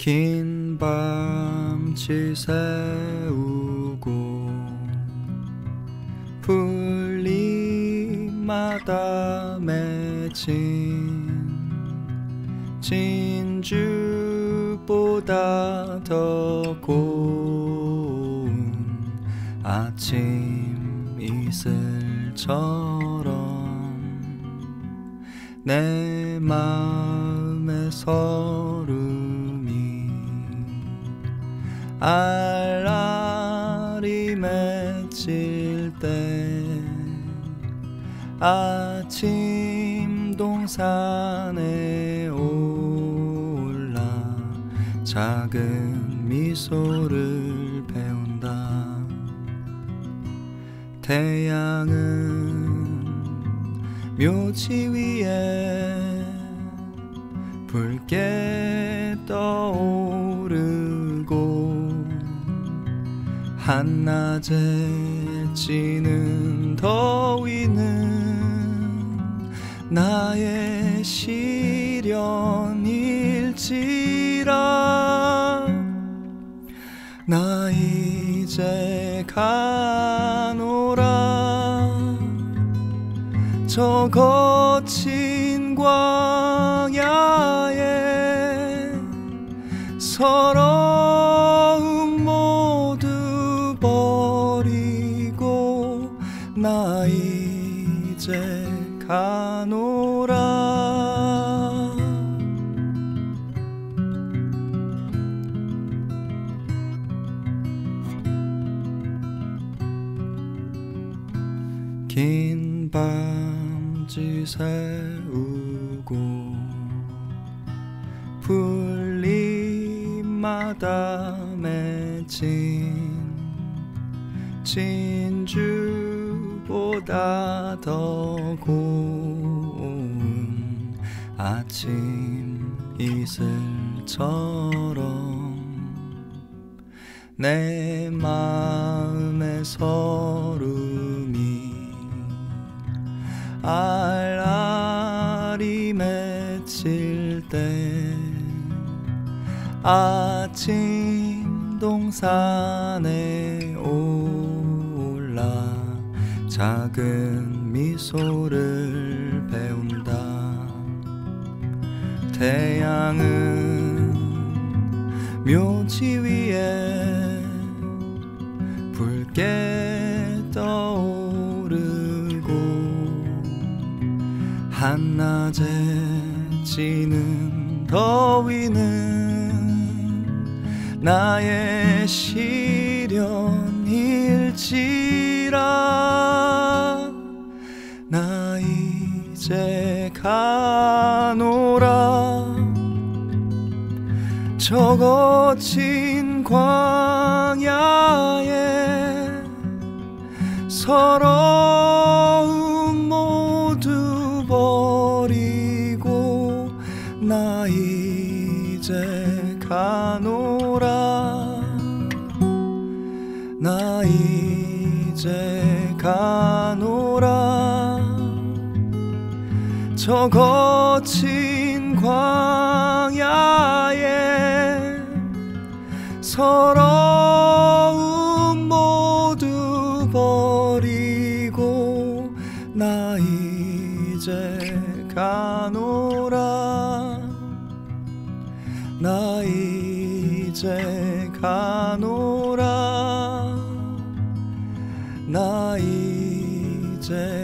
긴 밤 지새우고 풀잎마다 맺힌 진주보다 더 고운 아침 이슬처럼 내 마음의 설움이 알알이 맺힐 때 아침 동산에 올라 작은 미소를 배운다. 태양은 묘지 위에 붉게 떠오르고 한낮에 지는 더위는 나의 시련일지라. 나 이제 가노라. 저 거친 광야에 서러움 모두 버리고 나 이제 가노라. 긴 밤 지새우고 풀잎마다 맺힌 진주보다 더 고운 아침 이슬처럼 내 마음의 설움이 알알이 맺힐 때 아침 동산에 올라 작은 미소를 배운다. 태양은 묘지 위에 붉게 떠오르고 한낮에 지는 더위는 나의 시련일지라. 나 이제 가노라. 저 거친 광야에 서러움 모두 버리고 나 이제 가노라. 나 이제 가노라. 저 거친 광야에 서러움 모두 버리고 나 이제 가노라. 나 이제 가노라. 나 이제